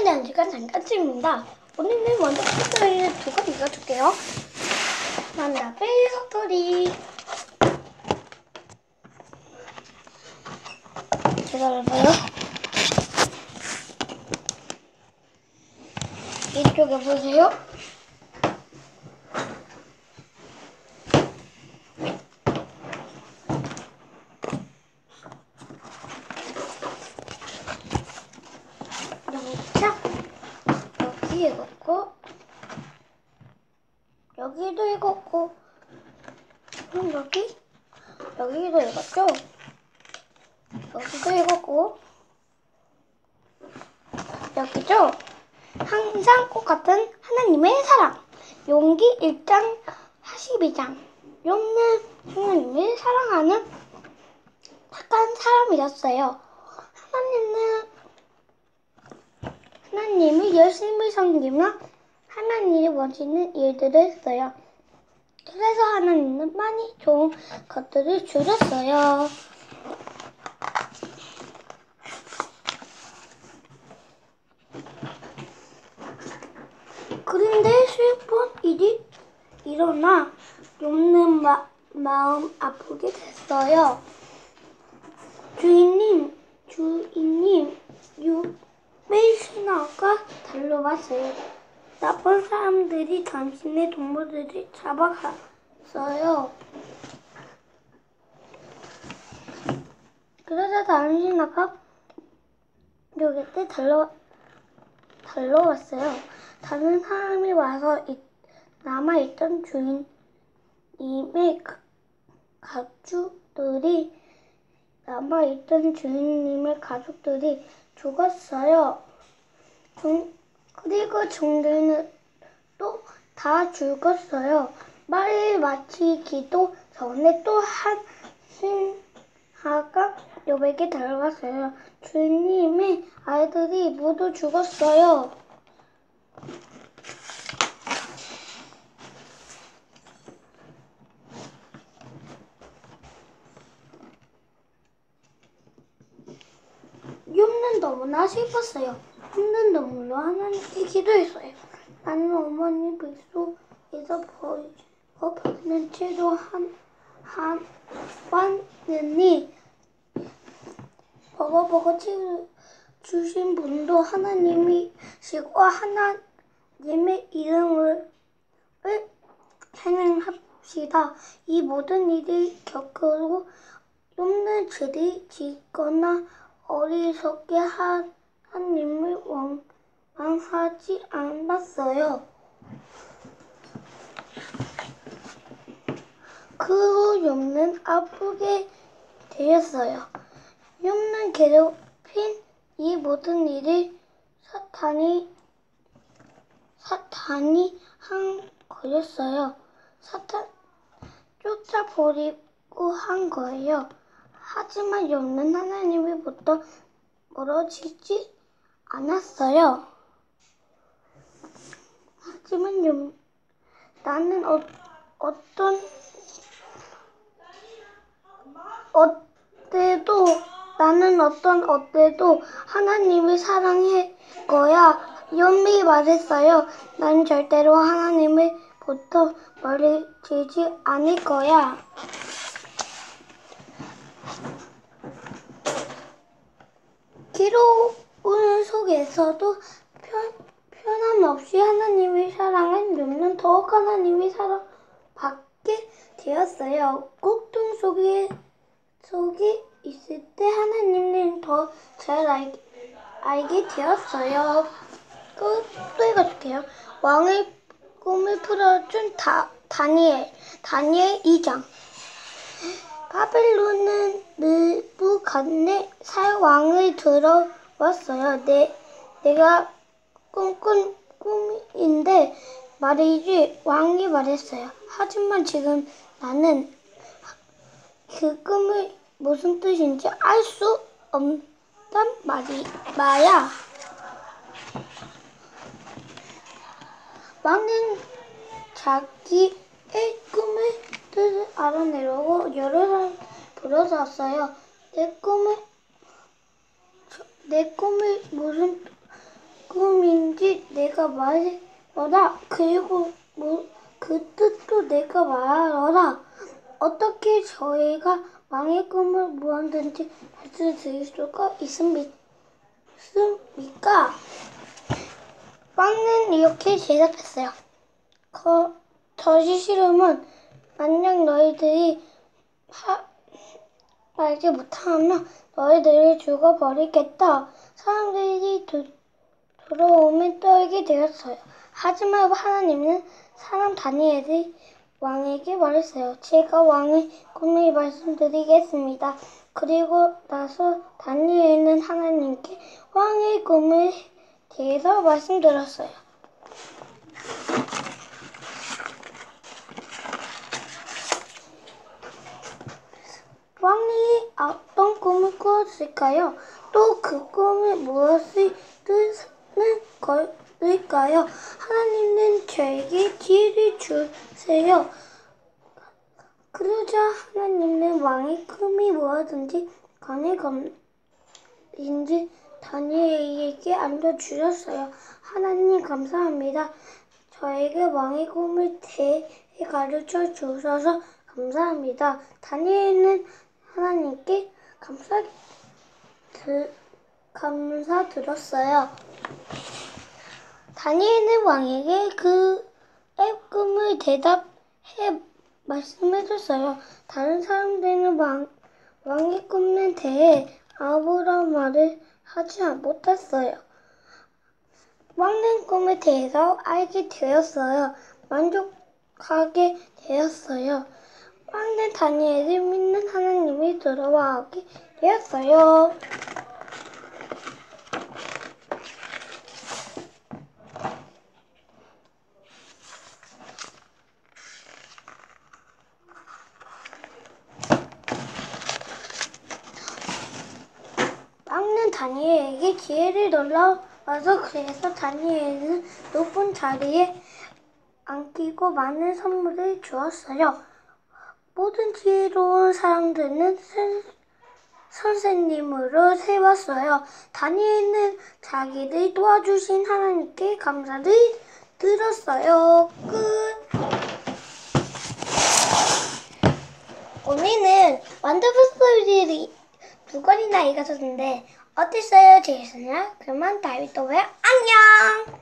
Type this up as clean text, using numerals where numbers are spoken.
대한 시간 잠깐쯤입니다. 오늘은 먼저 스토리를 두 번 읽어줄게요. 만다벨 스토리. 기다려봐요. 이쪽에 보세요. 영차 여기 읽었고 여기도 읽었고 여기도 읽었죠? 여기도 읽었고 여기죠? 항상 꼭 같은 하나님의 사랑. 용기 1장 42장. 욥는 하나님을 사랑하는 착한 사람이었어요. 하나님을 열심히 섬기며 하나님이 원하시는 일들을 했어요. 그래서 하나님은 많이 좋은 것들을 주셨어요. 그런데 슬픈 일이 일어나 욥는 마음 아프게 됐어요. 주인님, 욥의 신하가 달려왔어요. 나쁜 사람들이 당신의 동물들을 잡아갔어요. 그러자 다른 신하가 욥에게 달려왔어요. 다른 사람이 와서 남아있던 주인님의 가족들이 죽었어요. 그리고 종들은 또 다 죽었어요. 말을 마치기도 전에 또 한 신하가 욥에게 달려왔어요. 주인님의 아이들이 모두 죽었어요. 욥는 너무나 슬펐어요. 힘든 눈물로 하나님께 기도했어요. 나는 어머니 뱃속에서 버리는 채로 왔느니 버거버거 주신 분도 하나님이시고 하나님의 이름을 찬양합시다. 이 모든 일을 겪고 욥는 죄를 짓거나 어리석게 하나님을 원망하지 않았어요. 그 후 욥는 아프게 되었어요. 욥는 괴롭힌 이 모든 일을 사탄이 한 거였어요. 사탄 쫓아버리고 한 거예요. 하지만 욥는 하나님으로부터 멀어지지 않았어요. 하지만 나는 어때도 하나님을 사랑할 거야. 욥이 말했어요. 난 절대로 하나님으로부터 멀어지지 않을 거야. 기록운 속에서도 편함없이 하나님을 사랑한 욥는 더욱 하나님의 사랑받게 되었어요. 고통 속에 있을 때 하나님을 더 잘 알게 되었어요. 또 읽어줄게요. 왕의 꿈을 풀어준 다니엘 2장. 바벨론은 느부갓네살 왕을 들어왔어요. 내가 꿈꾼 꿈인데 말이지. 왕이 말했어요. 하지만 지금 나는 그 꿈이 무슨 뜻인지 알 수 없단 말이야. 왕은 자기의 꿈의 뜻을 알아내려고 여러 사람 불러서 내 꿈이 무슨 꿈인지 내가 말하라. 그리고 그 뜻도 내가 말하라. 어떻게 저희가 왕의 꿈을 무엇든지 말씀드릴 수가 있습니까? 왕은 이렇게 대답했어요. 더 싫으면 만약 너희들이 알지 못하면 너희들을 죽어버리겠다. 사람들이 들어오면 떨게 되었어요. 하지만 하나님은 사람 다니엘이 왕에게 말했어요. 제가 왕의 꿈을 말씀드리겠습니다. 그리고 나서 다니엘은 하나님께 왕의 꿈에 대해서 말씀드렸어요. 왕이 어떤 꿈을 꾸었을까요? 또 그 꿈이 무엇을 뜻하는 걸까요? 하나님은 저에게 지혜를 주세요. 그러자 하나님은 왕의 꿈이 무엇든지 간에 검인지 다니엘에게 알려주셨어요. 하나님 감사합니다. 저에게 왕의 꿈을 가르쳐 주셔서 감사합니다. 다니엘은 하나님께 감사드렸어요. 다니엘은 왕에게 그의 꿈을 대답해 말씀해줬어요. 다른 사람들은 왕의 꿈에 대해 아무런 말을 하지 못했어요. 왕의 꿈에 대해서 알게 되었어요. 만족하게 되었어요. 왕은 다니엘을 믿는 하나님이 들어와게 되었어요. 왕은 다니엘에게 지혜를 놀라워서 그래서 다니엘은 높은 자리에 앉히고 많은 선물을 주었어요. 모든 지혜로운 사람들은 선생님으로 세웠어요. 다니엘은 자기를 도와주신 하나님께 감사를 드렸어요. 끝. 오늘은 원더풀 스토리를 2권이나 읽었었는데 어땠어요? 재밌었나요? 그러면 다음에 또 봬요. 안녕!